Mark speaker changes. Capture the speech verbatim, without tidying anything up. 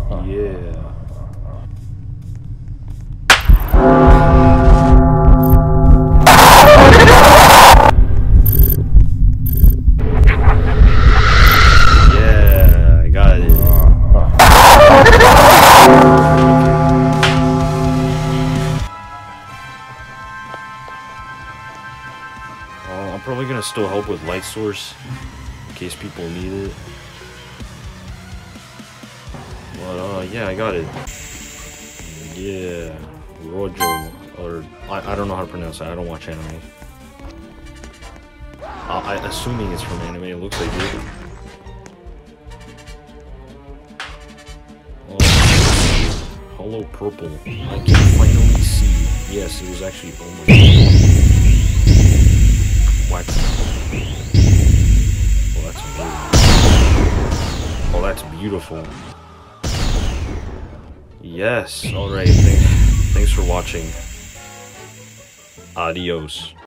Speaker 1: Yeah. Yeah, I got it. Uh, I'm probably gonna still help with light source in case people need it. But uh, yeah, I got it. Yeah, Rojo, or I, I don't know how to pronounce it. I don't watch anime. Uh, I assuming it's from anime. It looks like it. Oh, hollow purple. I can finally see. Yes, it was actually. Oh my god. What? Oh, that's amazing. Oh, that's beautiful. Yes. All right. Thanks. Thanks for watching. Adios.